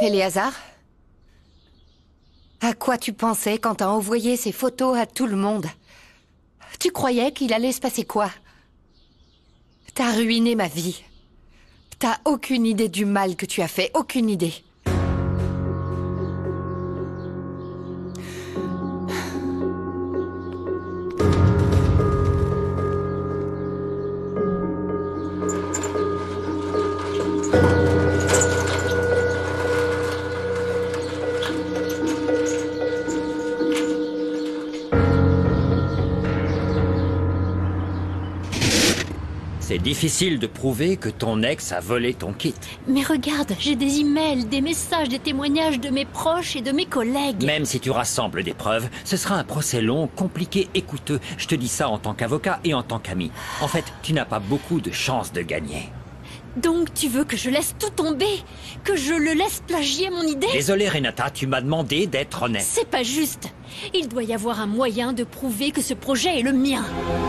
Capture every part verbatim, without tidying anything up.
Éléazar? À quoi tu pensais quand t'as envoyé ces photos à tout le monde? Tu croyais qu'il allait se passer quoi? T'as ruiné ma vie. T'as aucune idée du mal que tu as fait, aucune idée. C'est difficile de prouver que ton ex a volé ton kit. Mais regarde, j'ai des emails, des messages, des témoignages de mes proches et de mes collègues. Même si tu rassembles des preuves, ce sera un procès long, compliqué et coûteux. Je te dis ça en tant qu'avocat et en tant qu'ami. En fait, tu n'as pas beaucoup de chances de gagner. Donc tu veux que je laisse tout tomber? Que je le laisse plagier mon idée? Désolé Renata, tu m'as demandé d'être honnête. C'est pas juste. Il doit y avoir un moyen de prouver que ce projet est le mien.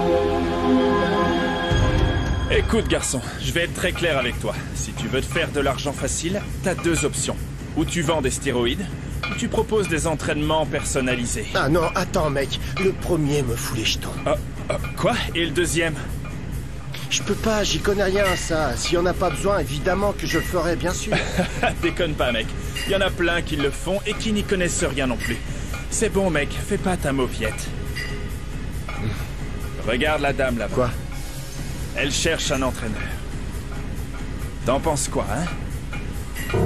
Écoute garçon, je vais être très clair avec toi. Si tu veux te faire de l'argent facile, t'as deux options. Ou tu vends des stéroïdes, ou tu proposes des entraînements personnalisés. Ah non, attends mec, le premier me fout les jetons. Ah, ah, quoi? Et le deuxième? Je peux pas, j'y connais rien à ça. S'il y en a pas besoin, évidemment que je le ferai, bien sûr. Déconne pas mec, il y en a plein qui le font et qui n'y connaissent rien non plus. C'est bon mec, fais pas ta mauviette. Regarde la dame là-bas. Quoi? Elle cherche un entraîneur. T'en penses quoi, hein?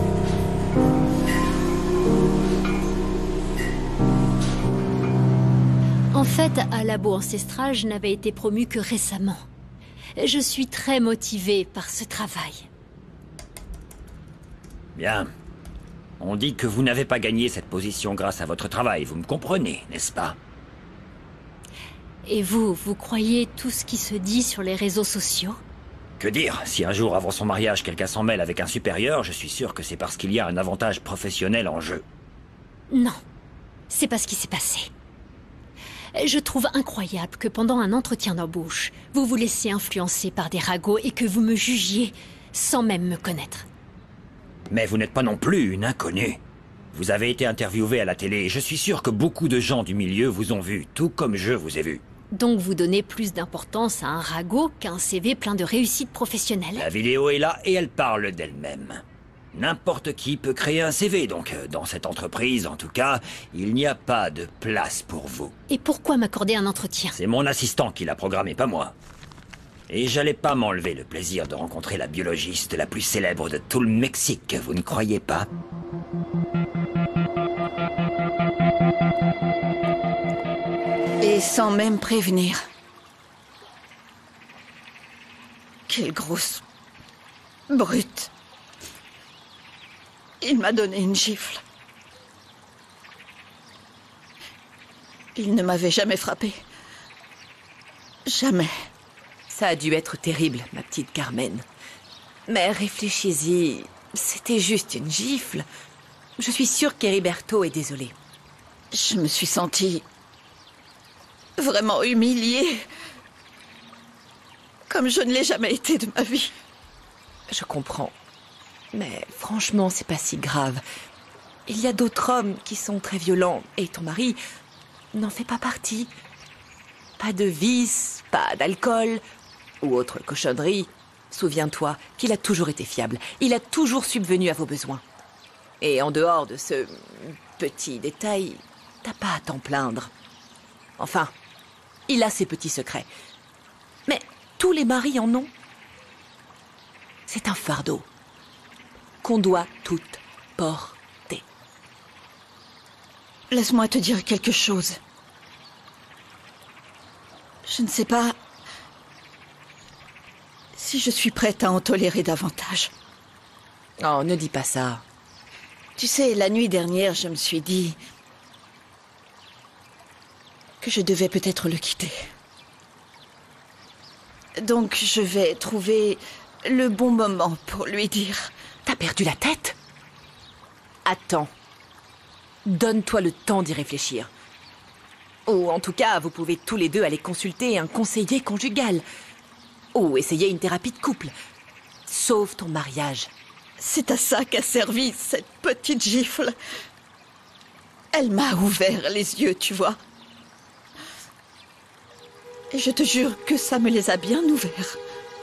En fait, à Labo Ancestral, je n'avais été promue que récemment. Je suis très motivée par ce travail. Bien. On dit que vous n'avez pas gagné cette position grâce à votre travail, vous me comprenez, n'est-ce pas? Et vous, vous croyez tout ce qui se dit sur les réseaux sociaux? Que dire? Si un jour avant son mariage, quelqu'un s'en mêle avec un supérieur, je suis sûr que c'est parce qu'il y a un avantage professionnel en jeu. Non, c'est pas ce qui s'est passé. Je trouve incroyable que pendant un entretien d'embauche, vous vous laissiez influencer par des ragots et que vous me jugiez sans même me connaître. Mais vous n'êtes pas non plus une inconnue. Vous avez été interviewé à la télé et je suis sûr que beaucoup de gens du milieu vous ont vu, tout comme je vous ai vu. Donc vous donnez plus d'importance à un ragot qu'à un C V plein de réussite professionnelle? La vidéo est là et elle parle d'elle-même. N'importe qui peut créer un C V, donc dans cette entreprise, en tout cas, il n'y a pas de place pour vous. Et pourquoi m'accorder un entretien? C'est mon assistant qui l'a programmé, pas moi. Et j'allais pas m'enlever le plaisir de rencontrer la biologiste la plus célèbre de tout le Mexique, vous ne croyez pas? Et sans même prévenir. Quelle grosse... brute. Il m'a donné une gifle. Il ne m'avait jamais frappé. Jamais. Ça a dû être terrible, ma petite Carmen. Mais réfléchis-y, c'était juste une gifle. Je suis sûre qu'Heriberto est désolé. Je me suis sentie... vraiment humiliée. Comme je ne l'ai jamais été de ma vie. Je comprends. Mais franchement, c'est pas si grave. Il y a d'autres hommes qui sont très violents, et ton mari n'en fait pas partie. Pas de vice, pas d'alcool, ou autre cochonnerie. Souviens-toi qu'il a toujours été fiable. Il a toujours subvenu à vos besoins. Et en dehors de ce petit détail, t'as pas à t'en plaindre. Enfin, il a ses petits secrets. Mais tous les maris en ont. C'est un fardeau qu'on doit toutes porter. Laisse-moi te dire quelque chose. Je ne sais pas si je suis prête à en tolérer davantage. Oh, ne dis pas ça. Tu sais, la nuit dernière, je me suis dit que je devais peut-être le quitter. Donc, je vais trouver le bon moment pour lui dire... T'as perdu la tête? Attends. Donne-toi le temps d'y réfléchir. Ou en tout cas, vous pouvez tous les deux aller consulter un conseiller conjugal. Ou essayer une thérapie de couple. Sauve ton mariage. C'est à ça qu'a servi cette petite gifle. Elle m'a ouvert les yeux, tu vois. Et je te jure que ça me les a bien ouverts.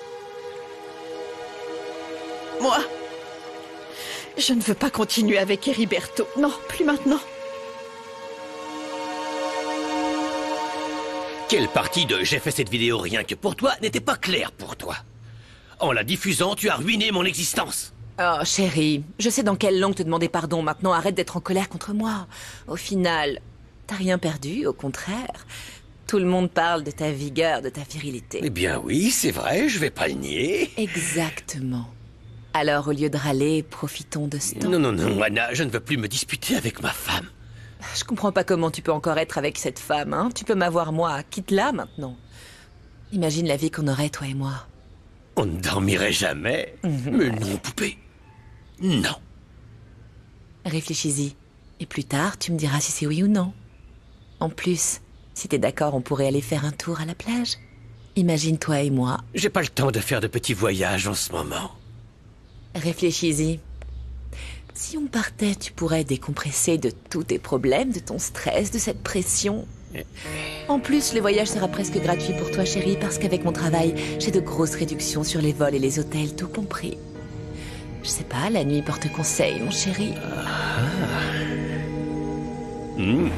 Moi, je ne veux pas continuer avec Heriberto. Non, plus maintenant. Quelle partie de j'ai fait cette vidéo rien que pour toi n'était pas claire pour toi? En la diffusant, tu as ruiné mon existence. Oh, chérie, je sais dans quelle langue te demander pardon. Maintenant, arrête d'être en colère contre moi. Au final, t'as rien perdu, au contraire. Tout le monde parle de ta vigueur, de ta virilité. Eh bien oui, c'est vrai, je vais pas le nier. Exactement. Alors, au lieu de râler, profitons de ce temps. Non, non, non, Anna, je ne veux plus me disputer avec ma femme. Je comprends pas comment tu peux encore être avec cette femme, hein. Tu peux m'avoir, moi. Quitte-la, maintenant. Imagine la vie qu'on aurait, toi et moi. On ne dormirait jamais. Mmh, Mais ouais. non, poupée. Non. Réfléchis-y. Et plus tard, tu me diras si c'est oui ou non. En plus, si t'es d'accord, on pourrait aller faire un tour à la plage. Imagine toi et moi. J'ai pas le temps de faire de petits voyages en ce moment. Réfléchis-y. Si on partait, tu pourrais décompresser de tous tes problèmes, de ton stress, de cette pression. En plus, le voyage sera presque gratuit pour toi, chérie, parce qu'avec mon travail, j'ai de grosses réductions sur les vols et les hôtels, tout compris. Je sais pas, la nuit porte conseil, mon chéri. Mmh.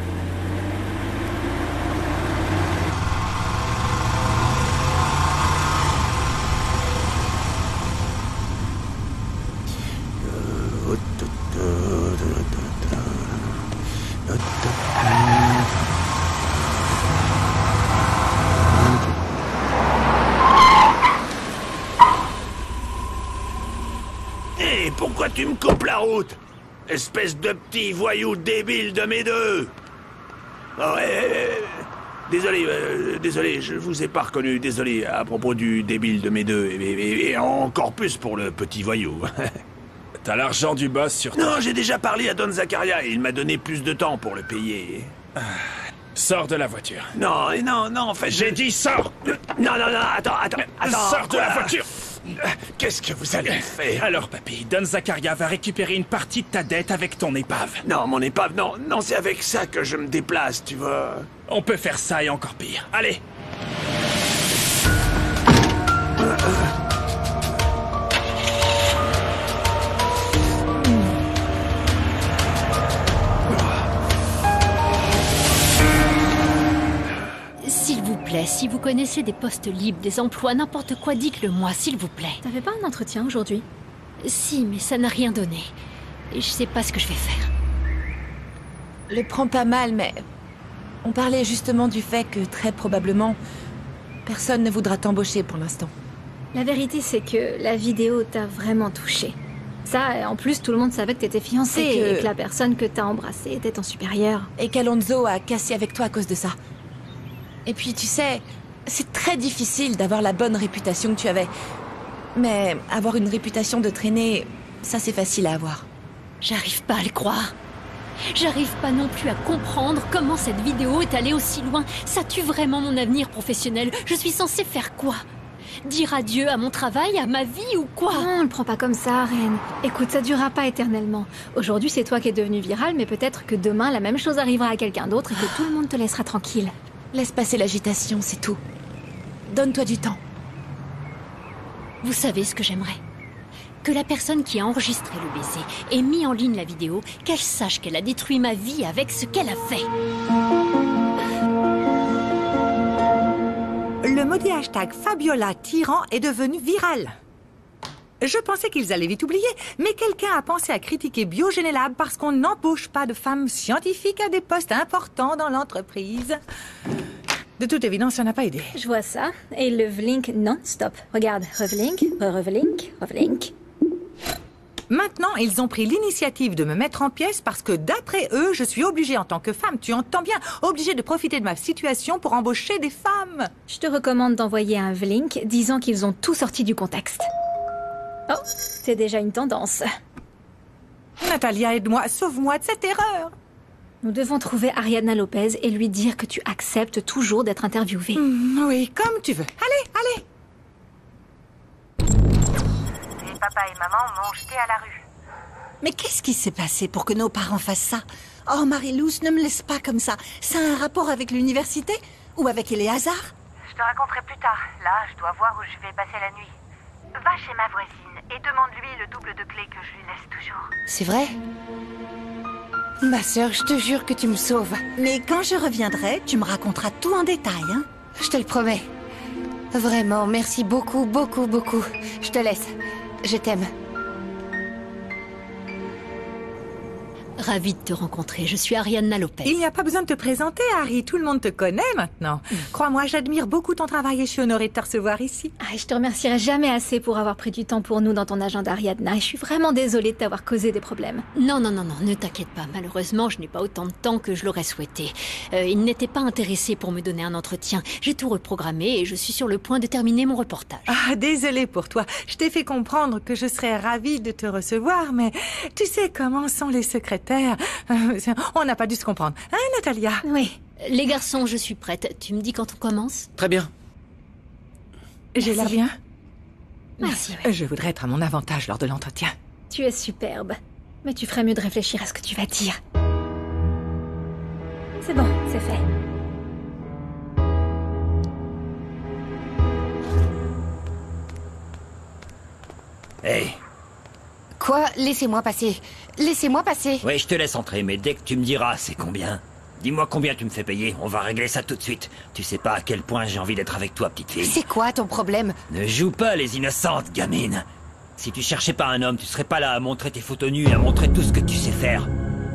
Hé, pourquoi tu me coupes la route? Espèce de petit voyou débile de mes deux. Oh, hé, hé, hé. Désolé, euh, désolé, je vous ai pas reconnu. Désolé à propos du débile de mes deux. Et, et- et encore plus pour le petit voyou. T'as l'argent du boss sur toi. Non, j'ai déjà parlé à Don Zaccaria et il m'a donné plus de temps pour le payer. Sors de la voiture. Non, et non, non, en fait... J'ai dit sors! Non, non, non, attends, attends, attends... Sors de la quoi? voiture! Qu'est-ce que vous allez faire? Alors, papy, Don Zaccaria va récupérer une partie de ta dette avec ton épave. Non, mon épave, non, non, c'est avec ça que je me déplace, tu vois. On peut faire ça et encore pire. Allez! S'il vous plaît, si vous connaissez des postes libres, des emplois, n'importe quoi, dites-le moi, s'il vous plaît. T'avais pas un entretien aujourd'hui? Si, mais ça n'a rien donné. Et je sais pas ce que je vais faire. Le prends pas mal, mais... On parlait justement du fait que, très probablement, personne ne voudra t'embaucher pour l'instant. La vérité, c'est que la vidéo t'a vraiment touché. Ça, et en plus, tout le monde savait que t'étais fiancée Et et que- que... la personne que t'as embrassée était ton supérieur. Et qu'Alonso a cassé avec toi à cause de ça. Et puis, tu sais, c'est très difficile d'avoir la bonne réputation que tu avais. Mais avoir une réputation de traîner, ça c'est facile à avoir. J'arrive pas à le croire. J'arrive pas non plus à comprendre comment cette vidéo est allée aussi loin. Ça tue vraiment mon avenir professionnel. Je suis censée faire quoi? Dire adieu à mon travail, à ma vie ou quoi? Non, le prends pas comme ça, Reine. Écoute, ça durera pas éternellement. Aujourd'hui, c'est toi qui es devenu viral, mais peut-être que demain, la même chose arrivera à quelqu'un d'autre et que tout le monde te laissera tranquille. Laisse passer l'agitation, c'est tout. Donne-toi du temps. Vous savez ce que j'aimerais? Que la personne qui a enregistré le baiser et mis en ligne la vidéo, qu'elle sache qu'elle a détruit ma vie avec ce qu'elle a fait. Le maudit hashtag Fabiola Tyran est devenu viral. Je pensais qu'ils allaient vite oublier, mais quelqu'un a pensé à critiquer Biogénélab parce qu'on n'embauche pas de femmes scientifiques à des postes importants dans l'entreprise. De toute évidence, ça n'a pas aidé. Je vois ça, et le vlink non-stop. Regarde, revelink, re-revelink, revelink. Maintenant, ils ont pris l'initiative de me mettre en pièces parce que d'après eux, je suis obligée en tant que femme, tu entends bien, obligée de profiter de ma situation pour embaucher des femmes. Je te recommande d'envoyer un vlink disant qu'ils ont tout sorti du contexte. Oh, c'est déjà une tendance. Natalia, aide-moi, sauve-moi de cette erreur. Nous devons trouver Ariadna Lopez et lui dire que tu acceptes toujours d'être interviewée. Mm, oui, comme tu veux. Allez, allez. papa et maman m'ont jeté à la rue. Mais qu'est-ce qui s'est passé pour que nos parents fassent ça? Oh, Marie-Louise, ne me laisse pas comme ça. Ça a un rapport avec l'université? Ou avec les hasards? Je te raconterai plus tard. Là, je dois voir où je vais passer la nuit. Va chez ma voisine et demande-lui le double de clés que je lui laisse toujours. C'est vrai? Ma sœur, je te jure que tu me sauves. Mais quand je reviendrai, tu me raconteras tout en détail, hein? Je te le promets. Vraiment, merci beaucoup, beaucoup, beaucoup. Je te laisse. Je t'aime. Ravie de te rencontrer, je suis Ariadna Lopez. Il n'y a pas besoin de te présenter, Harry. Tout le monde te connaît maintenant. Mm. Crois-moi, j'admire beaucoup ton travail et je suis honorée de te recevoir ici. Ah, je te remercierai jamais assez pour avoir pris du temps pour nous dans ton agenda, Ariadna. Et je suis vraiment désolée de t'avoir causé des problèmes. Non, non, non, non, ne t'inquiète pas. Malheureusement, je n'ai pas autant de temps que je l'aurais souhaité. Euh, il n'était pas intéressé pour me donner un entretien. J'ai tout reprogrammé et je suis sur le point de terminer mon reportage. Ah, désolée pour toi. Je t'ai fait comprendre que je serais ravie de te recevoir, mais tu sais comment sont les secrétaires. On n'a pas dû se comprendre. Hein, Natalia? Oui. Les garçons, je suis prête. Tu me dis quand on commence? Très bien. J'ai l'air bien? Merci. Oui. Je voudrais être à mon avantage lors de l'entretien. Tu es superbe. Mais tu ferais mieux de réfléchir à ce que tu vas dire. C'est bon, c'est fait. Hey. Quoi? Laissez-moi passer. Laissez-moi passer. Oui, je te laisse entrer, mais dès que tu me diras c'est combien. Dis-moi combien tu me fais payer, on va régler ça tout de suite. Tu sais pas à quel point j'ai envie d'être avec toi, petite fille. C'est quoi ton problème? Ne joue pas les innocentes, gamine. Si tu cherchais pas un homme, tu serais pas là à montrer tes photos nues, à montrer tout ce que tu sais faire.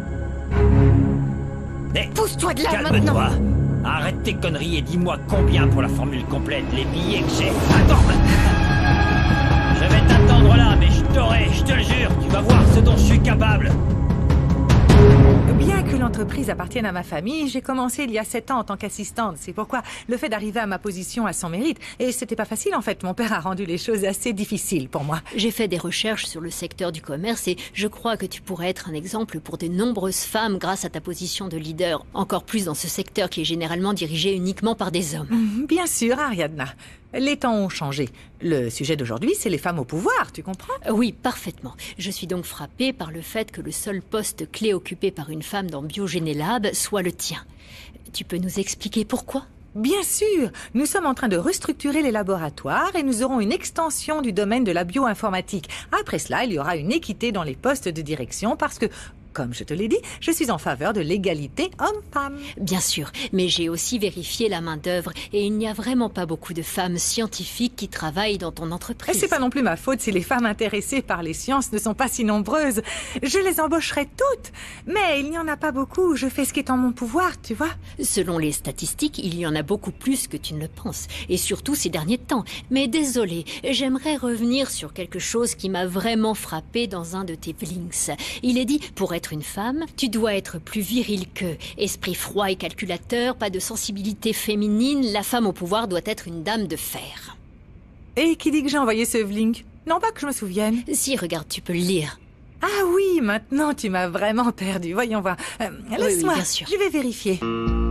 Mais pousse-toi de là calme-toi. maintenant. Arrête tes conneries et dis-moi combien pour la formule complète, les billets que j'ai. Attends. Je vais t'attendre là, mais je t'aurai, je te le jure. Tu vas voir ce dont je suis capable. Bien que l'entreprise appartienne à ma famille, j'ai commencé il y a sept ans en tant qu'assistante. C'est pourquoi le fait d'arriver à ma position a son mérite. Et c'était pas facile en fait. Mon père a rendu les choses assez difficiles pour moi. J'ai fait des recherches sur le secteur du commerce et je crois que tu pourrais être un exemple pour de nombreuses femmes grâce à ta position de leader. Encore plus dans ce secteur qui est généralement dirigé uniquement par des hommes. Bien sûr, Ariadna. Les temps ont changé. Le sujet d'aujourd'hui, c'est les femmes au pouvoir, tu comprends? Oui, parfaitement. Je suis donc frappée par le fait que le seul poste clé occupé par une femme dans Biogénélab soit le tien. Tu peux nous expliquer pourquoi? Bien sûr. Nous sommes en train de restructurer les laboratoires et nous aurons une extension du domaine de la bioinformatique. Après cela, il y aura une équité dans les postes de direction parce que, comme je te l'ai dit, je suis en faveur de l'égalité homme-femme. Bien sûr, mais j'ai aussi vérifié la main-d'œuvre et il n'y a vraiment pas beaucoup de femmes scientifiques qui travaillent dans ton entreprise. Et c'est pas non plus ma faute si les femmes intéressées par les sciences ne sont pas si nombreuses. Je les embaucherai toutes, mais il n'y en a pas beaucoup. Je fais ce qui est en mon pouvoir, tu vois. Selon les statistiques, il y en a beaucoup plus que tu ne le penses, et surtout ces derniers temps. Mais désolé, j'aimerais revenir sur quelque chose qui m'a vraiment frappé dans un de tes blinks. Il est dit, pour être une femme, tu dois être plus viril qu'eux. Esprit froid et calculateur, pas de sensibilité féminine, la femme au pouvoir doit être une dame de fer. Et qui dit que j'ai envoyé ce link? Non, pas que je me souvienne. Si, regarde, tu peux le lire. Ah oui, maintenant tu m'as vraiment perdu. Voyons voir. Euh, Laisse-moi, oui, bien sûr. Je vais vérifier.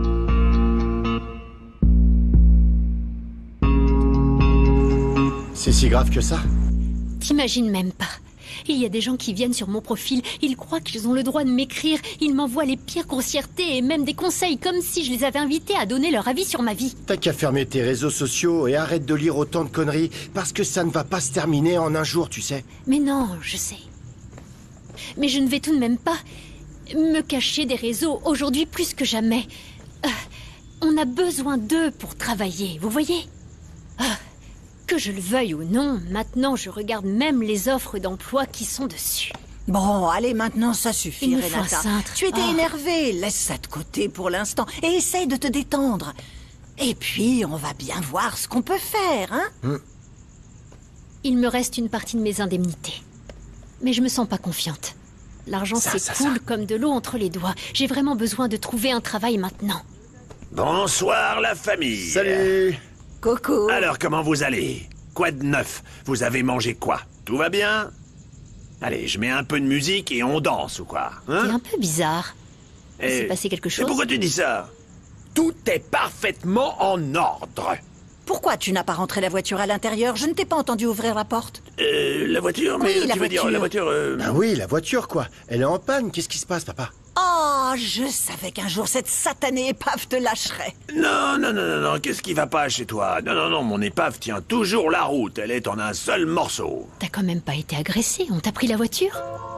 C'est si grave que ça? T'imagines même pas. Il y a des gens qui viennent sur mon profil, ils croient qu'ils ont le droit de m'écrire, ils m'envoient les pires grossièretés et même des conseils comme si je les avais invités à donner leur avis sur ma vie. T'as qu'à fermer tes réseaux sociaux et arrête de lire autant de conneries, parce que ça ne va pas se terminer en un jour, tu sais. Mais non, je sais. Mais je ne vais tout de même pas me cacher des réseaux aujourd'hui plus que jamais. Euh, on a besoin d'eux pour travailler, vous voyez ? euh, Que je le veuille ou non, maintenant je regarde même les offres d'emploi qui sont dessus. Bon, allez, maintenant ça suffit, Il me Renata. faut un cintre. Tu étais Oh. énervée, laisse ça de côté pour l'instant et essaye de te détendre. Et puis, on va bien voir ce qu'on peut faire, hein mmh. Il me reste une partie de mes indemnités. Mais je me sens pas confiante. L'argent s'écoule comme de l'eau entre les doigts. J'ai vraiment besoin de trouver un travail maintenant. Bonsoir la famille. Salut. Coco. Alors comment vous allez? Quoi de neuf? Vous avez mangé quoi? Tout va bien? Allez, je mets un peu de musique et on danse ou quoi, hein? C'est un peu bizarre. Il Et- s'est passé quelque Et chose? pourquoi tu dis ça? Tout est parfaitement en ordre. Pourquoi tu n'as pas rentré la voiture à l'intérieur? Je ne t'ai pas entendu ouvrir la porte. Euh, la voiture, mais Oui, tu la veux dire voiture. la voiture... euh, Ah oui, la voiture, quoi. Elle est en panne. Qu'est-ce qui se passe, papa? Oh, je savais qu'un jour cette satanée épave te lâcherait. Non, non, non, non, non, qu'est-ce qui va pas chez toi? Non, non, non, mon épave tient toujours la route. Elle est en un seul morceau. T'as quand même pas été agressé, on t'a pris la voiture?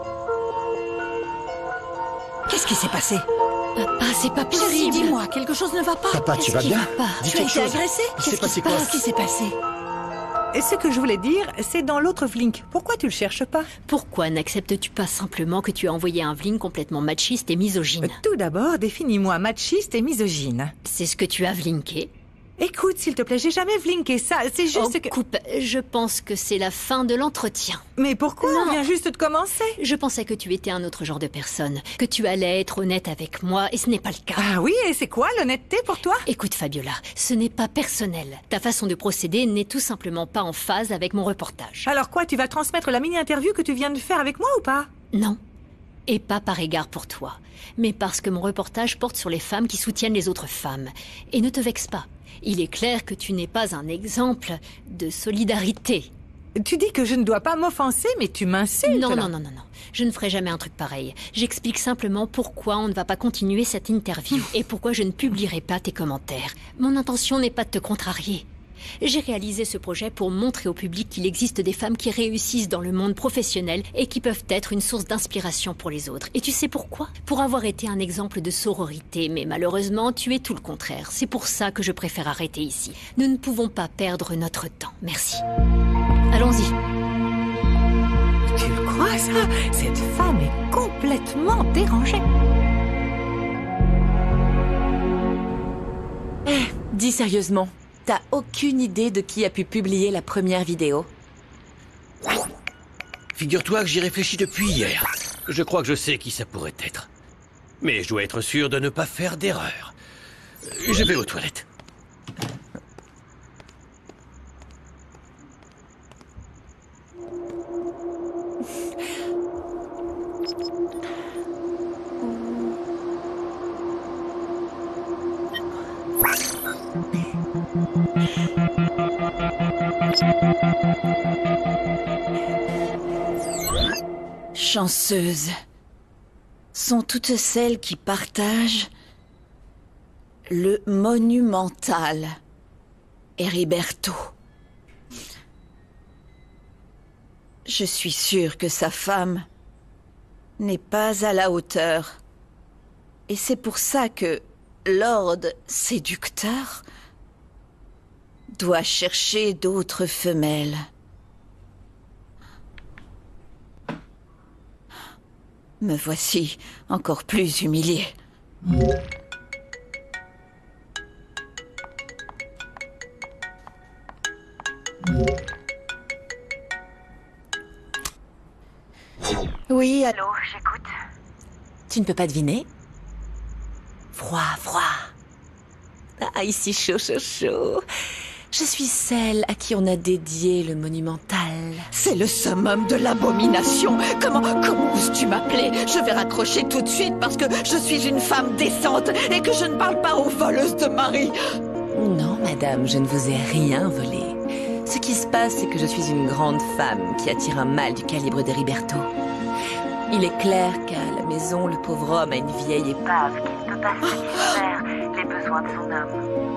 Qu'est-ce qui s'est passé? Papa, c'est pas Chérie, possible. dis-moi, quelque chose ne va pas. Papa, tu Qu'est-ce vas qui bien? va pas Dis Tu as quelque été chose. agressé? Il s'est passé quoi? Qu'est-ce qui s'est passé? Et ce que je voulais dire, c'est dans l'autre Vlink. Pourquoi tu le cherches pas? Pourquoi n'acceptes-tu pas simplement que tu as envoyé un Vlink complètement machiste et misogyne? Tout d'abord, définis-moi machiste et misogyne. C'est ce que tu as Vlinké. Écoute, s'il te plaît, j'ai jamais Vlinké ça. C'est juste Oh, que... coupe, je pense que c'est la fin de l'entretien. Mais pourquoi? On vient juste de commencer. Je pensais que tu étais un autre genre de personne, que tu allais être honnête avec moi, et ce n'est pas le cas. Ah oui, et c'est quoi l'honnêteté pour toi? Écoute Fabiola, ce n'est pas personnel. Ta façon de procéder n'est tout simplement pas en phase avec mon reportage. Alors quoi, tu vas transmettre la mini-interview que tu viens de faire avec moi ou pas? Non. Et pas par égard pour toi, mais parce que mon reportage porte sur les femmes qui soutiennent les autres femmes. Et ne te vexe pas. Il est clair que tu n'es pas un exemple de solidarité. Tu dis que je ne dois pas m'offenser, mais tu m'insultes. Non, là. non, non, non, non. Je ne ferai jamais un truc pareil. J'explique simplement pourquoi on ne va pas continuer cette interview et pourquoi je ne publierai pas tes commentaires. Mon intention n'est pas de te contrarier. J'ai réalisé ce projet pour montrer au public qu'il existe des femmes qui réussissent dans le monde professionnel et qui peuvent être une source d'inspiration pour les autres. Et tu sais pourquoi? Pour avoir été un exemple de sororité, mais malheureusement, tu es tout le contraire. C'est pour ça que je préfère arrêter ici. Nous ne pouvons pas perdre notre temps. Merci. Allons-y. Tu le crois, ça? Cette femme est complètement dérangée. Eh, dis sérieusement, t'as aucune idée de qui a pu publier la première vidéo? Figure-toi que j'y réfléchis depuis hier. Je crois que je sais qui ça pourrait être. Mais je dois être sûr de ne pas faire d'erreur. Je vais aux toilettes. Chanceuses sont toutes celles qui partagent le monumental Heriberto. Je suis sûre que sa femme n'est pas à la hauteur. Et c'est pour ça que Lord Séducteur doit chercher d'autres femelles. Me voici encore plus humiliée. Oui, allô, j'écoute. Tu ne peux pas deviner? Froid, froid. Ah, ici chaud, chaud, chaud. Je suis celle à qui on a dédié le monumental. C'est le summum de l'abomination. Comment, comment oses-tu m'appeler? Je vais raccrocher tout de suite parce que je suis une femme décente et que je ne parle pas aux voleuses de mari. Non, madame, je ne vous ai rien volé. Ce qui se passe, c'est que je suis une grande femme qui attire un mâle du calibre d'Heriberto. Il est clair qu'à la maison, le pauvre homme a une vieille épave qui ne peut pas satisfaire les besoins de son homme.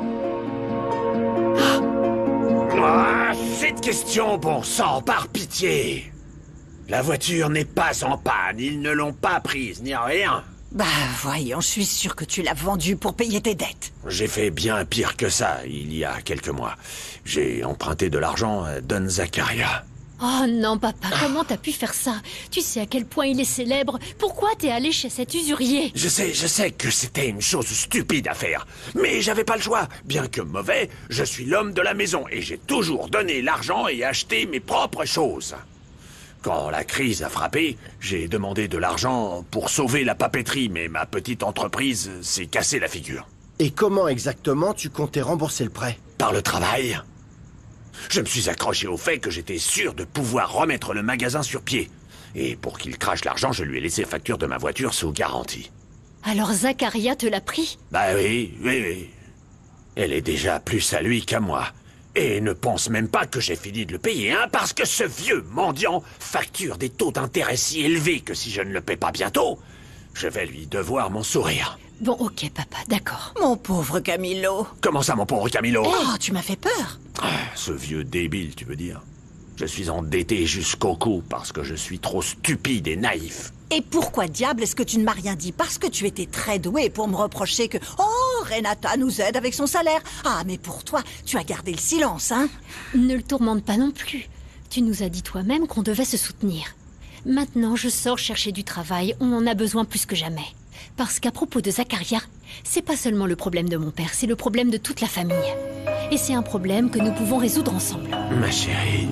Ah, cette question, bon sang, par pitié. La voiture n'est pas en panne, ils ne l'ont pas prise, ni rien. Bah voyons, je suis sûre que tu l'as vendue pour payer tes dettes. J'ai fait bien pire que ça, il y a quelques mois. J'ai emprunté de l'argent à Don Zaccaria. Oh non, papa, comment t'as pu faire ça? Tu sais à quel point il est célèbre. Pourquoi t'es allé chez cet usurier? Je sais, je sais que c'était une chose stupide à faire. Mais j'avais pas le choix. Bien que mauvais, je suis l'homme de la maison et j'ai toujours donné l'argent et acheté mes propres choses. Quand la crise a frappé, j'ai demandé de l'argent pour sauver la papeterie, mais ma petite entreprise s'est cassée la figure. Et comment exactement tu comptais rembourser le prêt? Par le travail. Je me suis accroché au fait que j'étais sûr de pouvoir remettre le magasin sur pied. Et pour qu'il crache l'argent, je lui ai laissé facture de ma voiture sous garantie. Alors Zaccaria te l'a pris? Bah oui, oui, oui. Elle est déjà plus à lui qu'à moi. Et ne pense même pas que j'ai fini de le payer, hein, parce que ce vieux mendiant facture des taux d'intérêt si élevés que si je ne le paie pas bientôt, je vais lui devoir mon sourire. Bon, ok, papa, d'accord. Mon pauvre Camilo. Comment ça, mon pauvre Camilo? Oh, tu m'as fait peur. Ah, ce vieux débile, tu veux dire? Je suis endetté jusqu'au cou parce que je suis trop stupide et naïf. Et pourquoi diable est-ce que tu ne m'as rien dit? Parce que tu étais très doué pour me reprocher que... Oh, Renata nous aide avec son salaire. Ah, mais pour toi, tu as gardé le silence, hein? Ne le tourmente pas non plus. Tu nous as dit toi-même qu'on devait se soutenir. Maintenant, je sors chercher du travail, on en a besoin plus que jamais. Parce qu'à propos de Zacharia, c'est pas seulement le problème de mon père, c'est le problème de toute la famille. Et c'est un problème que nous pouvons résoudre ensemble. Ma chérie...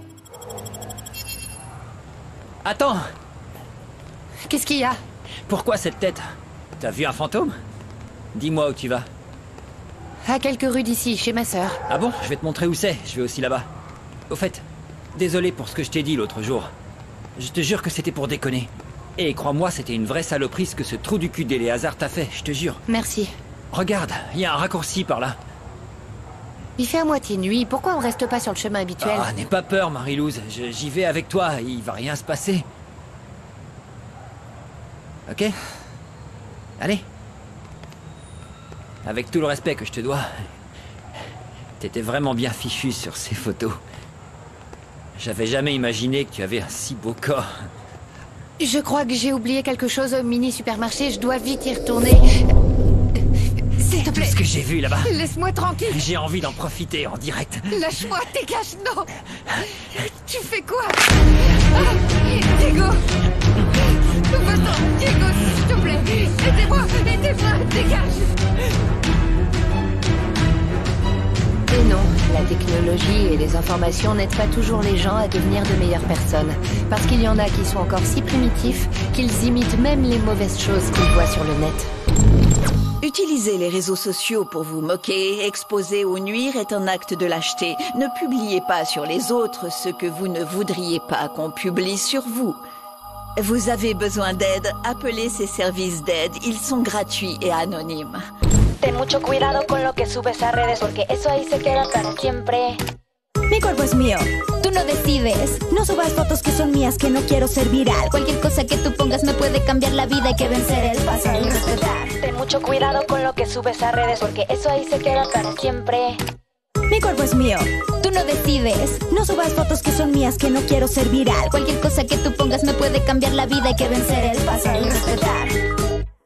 Attends! Qu'est-ce qu'il y a? Pourquoi cette tête? T'as vu un fantôme? Dis-moi où tu vas. À quelques rues d'ici, chez ma sœur. Ah bon? Je vais te montrer où c'est, je vais aussi là-bas. Au fait, désolé pour ce que je t'ai dit l'autre jour. Je te jure que c'était pour déconner. Et crois-moi, c'était une vraie saloperie ce que ce trou du cul d'Éléazar t'a fait, je te jure. Merci. Regarde, il y a un raccourci par là. Il fait à moitié nuit, pourquoi on reste pas sur le chemin habituel? Ah, n'aie pas peur, Marie-Louise. Je- J'y vais avec toi, il va rien se passer. Ok? Allez. Avec tout le respect que je te dois. T'étais vraiment bien fichu sur ces photos. J'avais jamais imaginé que tu avais un si beau corps. Je crois que j'ai oublié quelque chose au mini-supermarché, je dois vite y retourner. S'il te plaît. Ce que j'ai vu là-bas. Laisse-moi tranquille. J'ai envie d'en profiter en direct. Lâche-moi, dégage, non. Tu fais quoi? Ah, Diego. Va-t'en, Diego, s'il te plaît. Aidez-moi, aidez-moi, dégage. Et non, la technologie et les informations n'aident pas toujours les gens à devenir de meilleures personnes. Parce qu'il y en a qui sont encore si primitifs qu'ils imitent même les mauvaises choses qu'ils voient sur le net. Utiliser les réseaux sociaux pour vous moquer, exposer ou nuire est un acte de lâcheté. Ne publiez pas sur les autres ce que vous ne voudriez pas qu'on publie sur vous. Vous avez besoin d'aide, appelez ces services d'aide. Ils sont gratuits et anonymes. Ten mucho cuidado con lo que subes a redes porque eso ahí se queda para siempre. Mi cuerpo es mío. Tú no decides. No subas fotos que son mías, que no quiero ser viral. Cualquier cosa que tú pongas me puede cambiar la vida. Hay que vencer el pasado y respetar. Ten mucho cuidado con lo que subes a redes porque eso ahí se queda para siempre. Mi cuerpo es mío. Tú no decides. No subas fotos que son mías, que no quiero ser viral. Cualquier cosa que tú pongas me puede cambiar la vida. Hay que vencer el pasado y respetar.